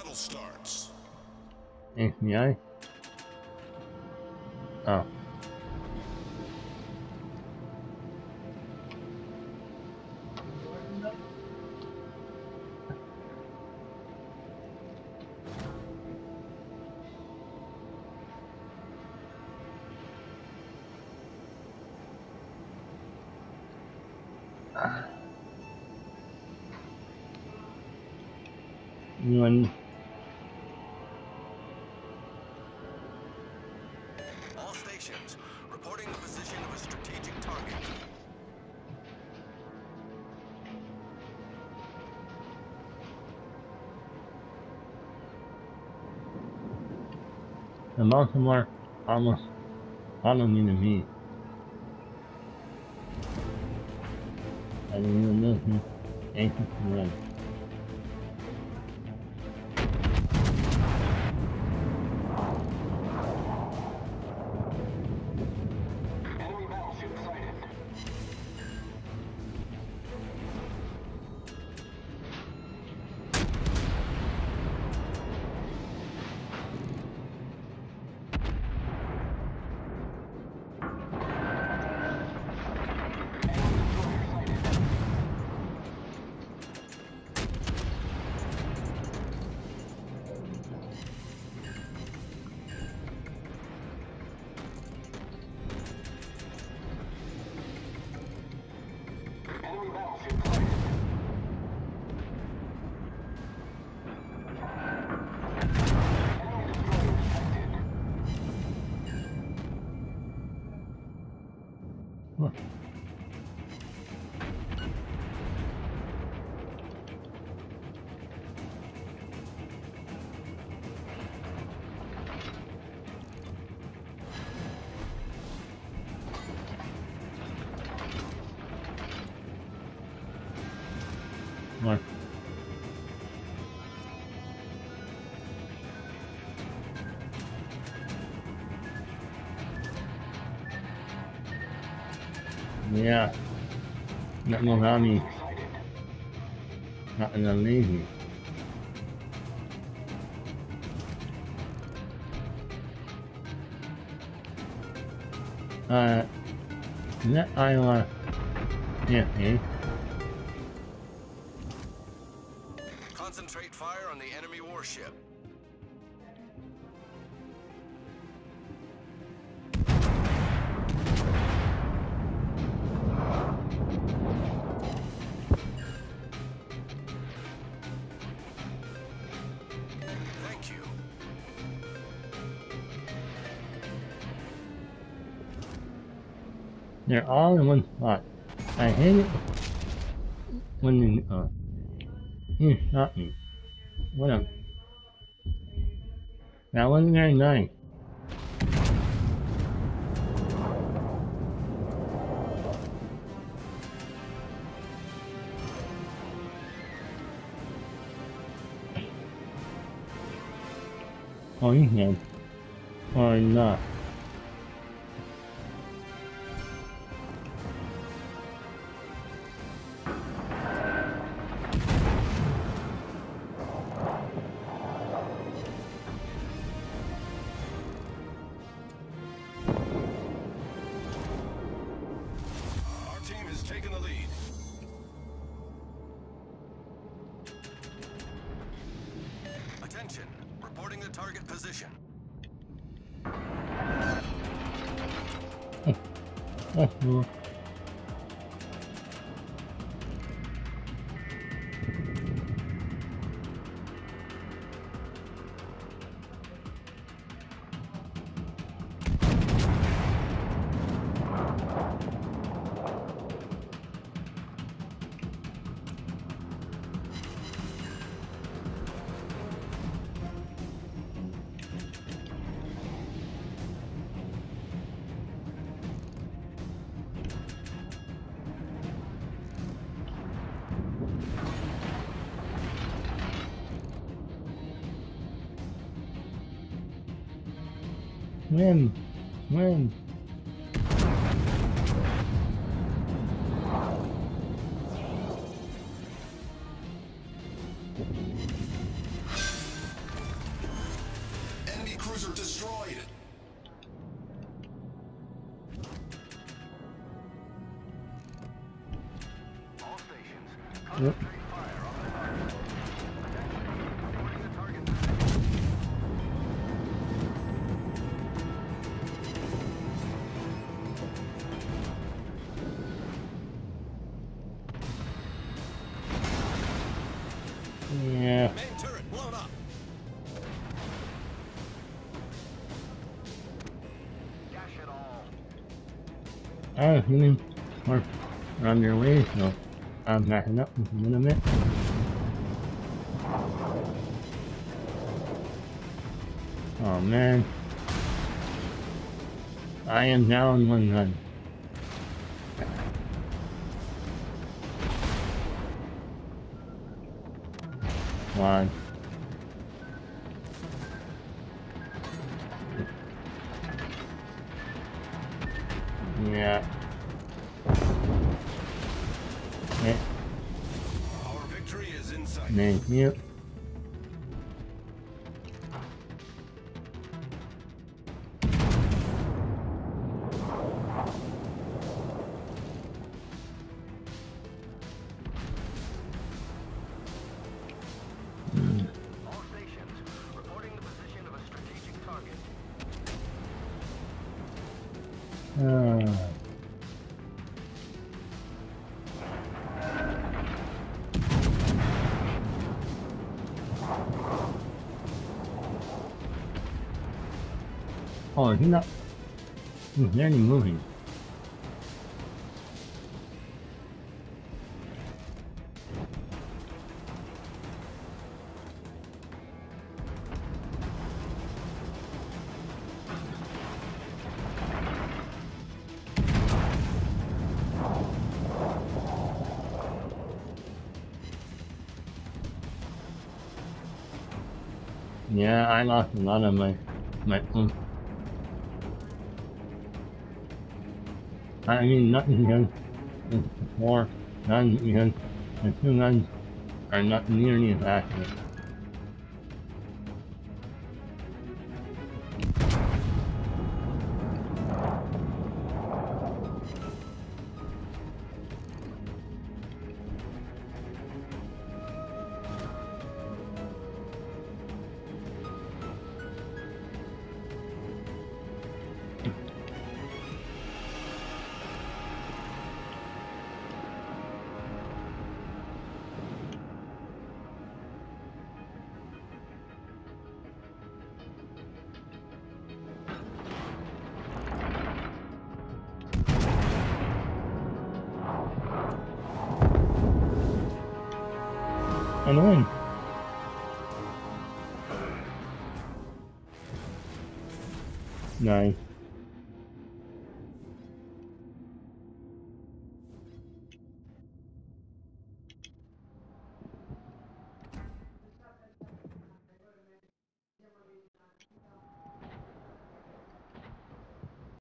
battle starts. FBI? Oh. All stations reporting the position of a strategic target. The Baltimore almost following me. I didn't even listen. Anxious to run. Enemy battleship sighted. Enemy battleship sighted. Enemy destroyer detected. What? What? Yeah. Not no Rami. Sighted. Not in a lazy. That Iowa. Yeah, eh? Concentrate fire on the enemy warship. Thank you. They're all in one spot. I hate it when you shot me. What a... That wasn't very nice. Oh, you can. Or not. Our team has taken the lead. Attention, reporting the target position. That's cool. Win! Win! cruiser destroyed. All stations, Yep. concentrate fire on the target. Reporting the target. Yeah. Main turret blown up. Dash it all. Oh, you mean we're on your way, so I'm backing up in a minute. Oh man. I am down one gun. Come on. Yeah. Okay. Our victory is in sight. Thank you. All stations, reporting the position of a strategic target. Oh, he's not. He's barely moving. Yeah, I lost a lot of my oomph. I mean, not because it's more guns, because the two guns are not nearly as accurate. And win. Nice.